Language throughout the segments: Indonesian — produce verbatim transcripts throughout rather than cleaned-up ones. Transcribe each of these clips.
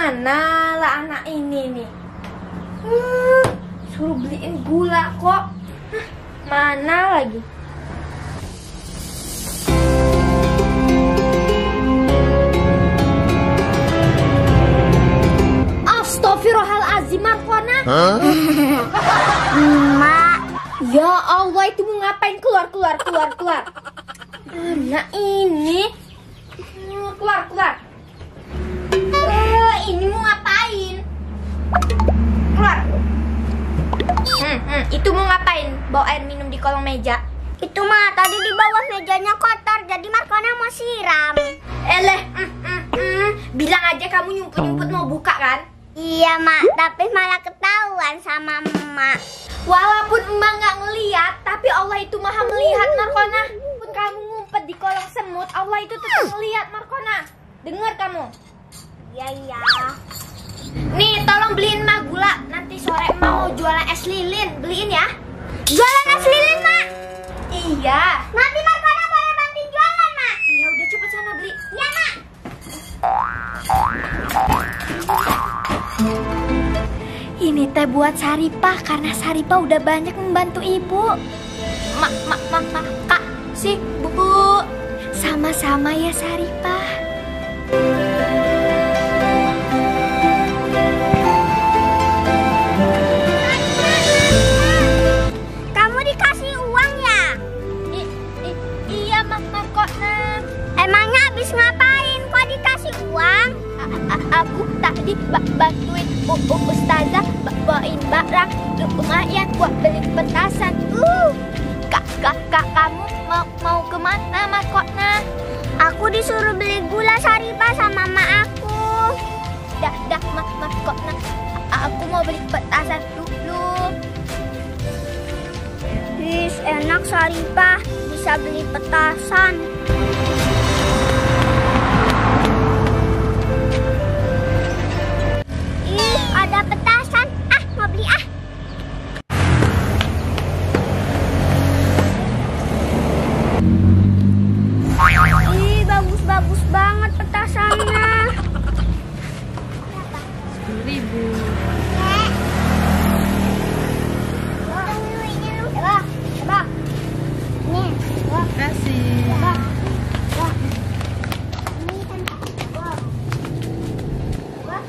Mana lah anak ini nih? Hmm, suruh beliin gula kok. Hah, mana lagi? Astagfirullahaladzim, Markona. Huh? Mak, ya Allah, itu mau ngapain? Keluar, keluar, keluar, keluar. Anak ini, keluar, keluar. Uh, ini mau ngapain? Keluar. Hmm, hmm, itu mau ngapain? Bawa air minum di kolong meja. Itu mah tadi di bawah mejanya kotor, jadi Markona mau siram. Eleh, mm, mm, mm. Bilang aja kamu nyumput-nyumput mau buka kan? Iya mak, tapi malah ketahuan sama emak. Walaupun emak nggak ngeliat, tapi Allah itu maha melihat, Markona. Pun kamu ngumpet di kolong semut, Allah itu tetap ngeliat, Markona. Dengar kamu? Iya iya. Nih, tolong beliin emak gula. Nanti sore emak mau jualan es lilin, beliin ya. Jualan es lilin mak? Iya. Nanti Markona boleh bantuin jualan mak? Ya udah cepet sana beli. Iya mak. Ini teh buat Saripah karena Saripah udah banyak membantu ibu. Mak, mak, mak, mak, kak, si bu. Sama-sama ya Saripah. Kamu dikasih uang ya? I, i, iya mak, mak kok nah. Emangnya habis ngapain kok dikasih uang? Aku tadi bantuin Ustazah bawain barang lumayan buat beli petasan. Uh, kak, kak, kak, kamu mau mau kemana, Markona? Aku disuruh beli gula Saripah sama mak aku. Dah, dah, mak, Markona. Aku mau beli petasan dulu. Wis, enak Saripah bisa beli petasan. Ada petasan, ah mau beli ah. Ih, bagus-bagus banget petasannya. Sepuluh ribu. Coba, coba. Nih, coba. Kasih. Coba. Coba. Ini kan, coba. Coba.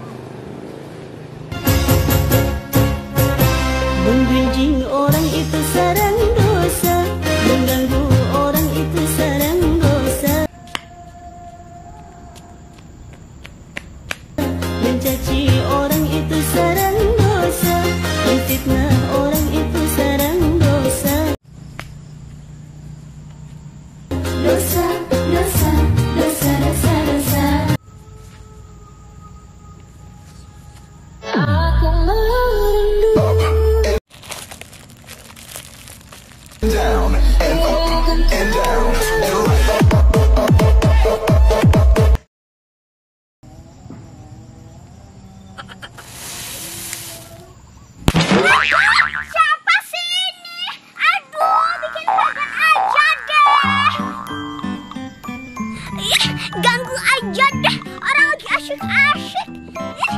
Membenci orang itu sarang dosa, mengganggu orang itu sarang dosa, mencaci orang itu sarang dosa, menfitnah orang itu sarang dosa. Dosa, dosa, dosa, dosa, dosa. Aku merindu. Down and up and down and right. Siapa sih ini? Aduh, bikin kaget aja deh. Ih, ganggu aja deh. Orang lagi asyik-asyik. Ih.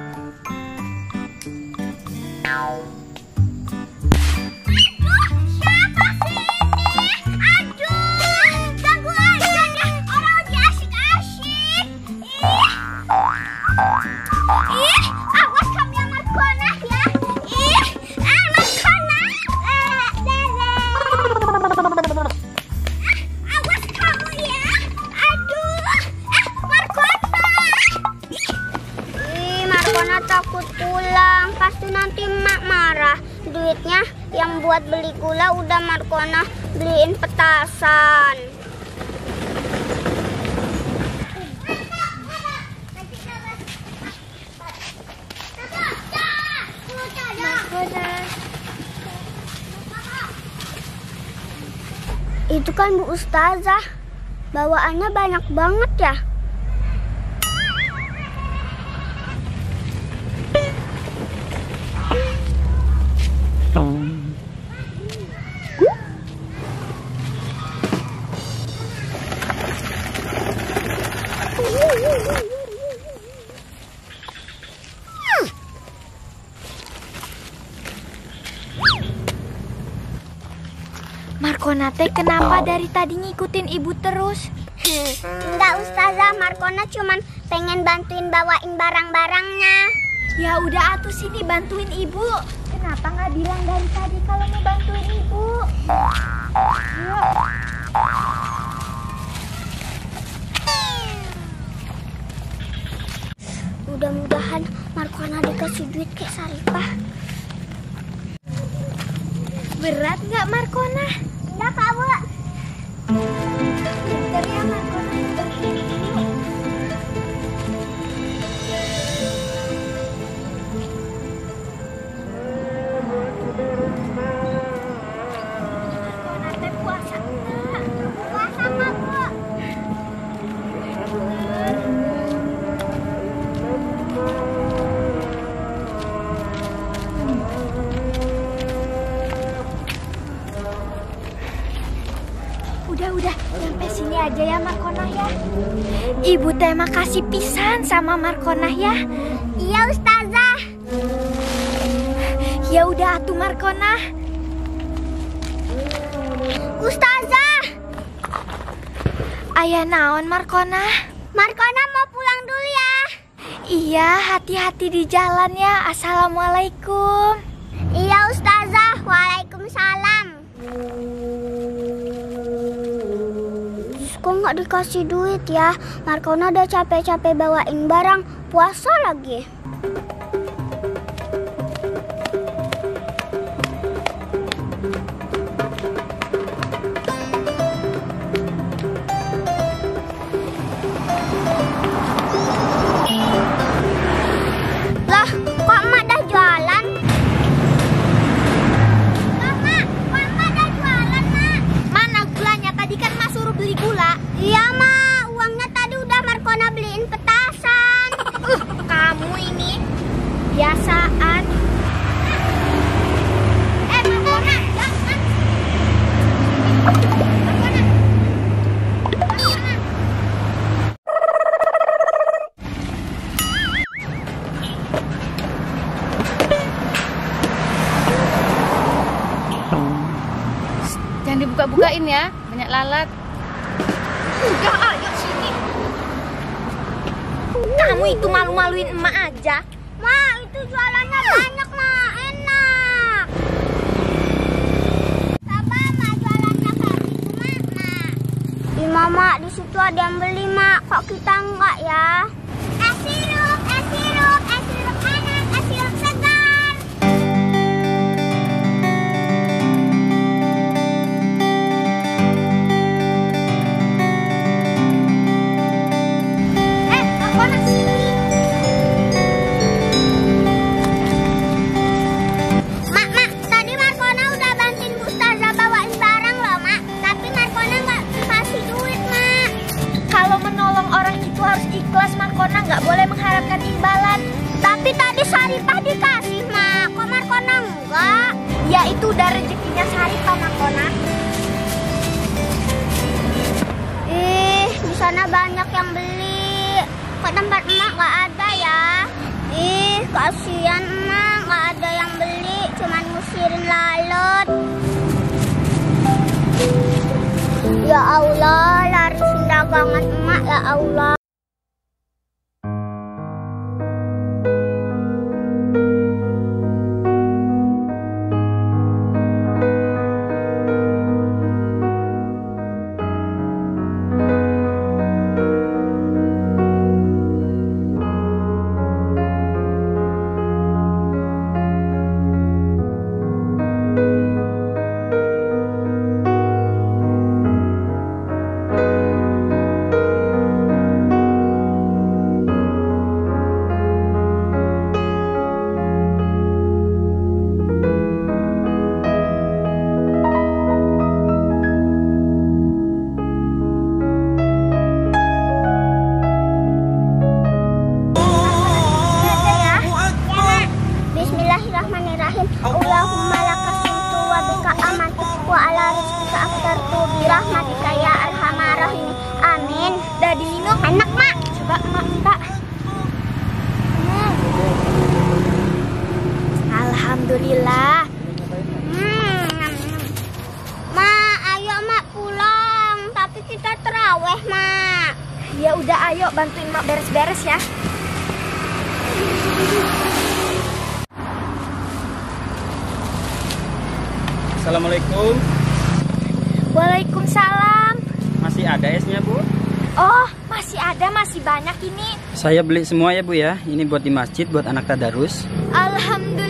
Aduh, siapa sih ini? Aduh, ganggu aja deh. Orang lagi asyik-asyik. Ih. Ih, awas kamu yang Markona ya. Ih, ah Markona. Eh, Dere. Ah, awas kamu ya. Aduh, eh Markona. Ih, Markona takut pulang. Pasti nanti emak marah. Duitnya yang buat beli gula udah Markona beliin petasan. Itu kan Bu Ustazah, bawaannya banyak banget ya. Markona teh kenapa dari tadi ngikutin ibu terus? Enggak Ustazah, Markona cuman pengen bantuin bawain barang-barangnya. Ya udah atuh sini bantuin ibu. Kenapa nggak bilang dari tadi kalau mau bantuin ibu? Yuk. Mudah-mudahan Markona dikasih duit kayak Saripah. Berat nggak Markona? Enggak Kak Bu. Pinter ya Markona. Markona teh puasa enggak? Puasa Kak Bu. Udah-udah, sampai sini aja ya Markona ya. Ibu teh makasih pisan sama Markona ya. Iya Ustazah. Ya udah atuh Markona. Ustazah, Aya naon Markona? Markona mau pulang dulu ya. Iya, hati-hati di jalan ya. Assalamualaikum. Iya Ustazah, waalaikumsalam. Kok nggak dikasih duit ya? Markona udah capek-capek bawain barang, puasa lagi. Lah, kok emak dah jualan? Lah, Mak, kok emak dah jualan, Mak? Mana gulanya? Tadi kan Mas suruh beli gula. Iya, Mak, uangnya tadi udah Markona beliin petasan. Uh, kamu ini biasaan. Eh, Markona, jangan. Markona. Markona. Jangan dibuka-bukain ya, banyak lalat. Udah, ayo sini. Kamu itu malu-maluin emak aja. Mak, itu jualannya banyak, Mak. Enak. Sabar, Mak, jualannya kayak gitu, Mak, Mak. Ih, Mama, di situ ada yang beli, Mak. Kok kita enggak ya? Es sirup, es sirup, es sirup enak, es sirup segar. Eh, Markona sini. Mak, Mak, tadi Markona udah bantuin Bu Ustazah bawain barang loh, Mak. Tapi Markona nggak kasih duit, Mak. Kalau menolong orang itu harus ikhlas, Markona nggak boleh mengharapkan imbalan. Tapi tadi Saripah dikasih, Mak. Kok Markona enggak? Ya itu udah rezekinya Saripah, Markona. Ih, di sana banyak yang beli. Kok tempat emak nggak ada ya? Ih, kasihan emak, nggak ada yang beli. Cuman ngusirin lalat. Ya Allah, larisin dagangan emak ya Allah. Bismillahirrahmanirrahim. Allahumma lakasuntu wa bika amantu wa ala rizqika aftartu bi rahmatika ya arhamar rahim. Amin. Udah diminum? Enak, Mak. Coba emak minta. Hmm. Alhamdulillah. Hmm. Ma, ayo Ya udah, ayo bantuin mak beres-beres ya. Assalamualaikum. Waalaikumsalam. Masih ada esnya, Bu? Oh, masih ada, masih banyak ini. Saya beli semua ya, Bu ya. Ini buat di masjid, buat anak tadarus. Alhamdulillah.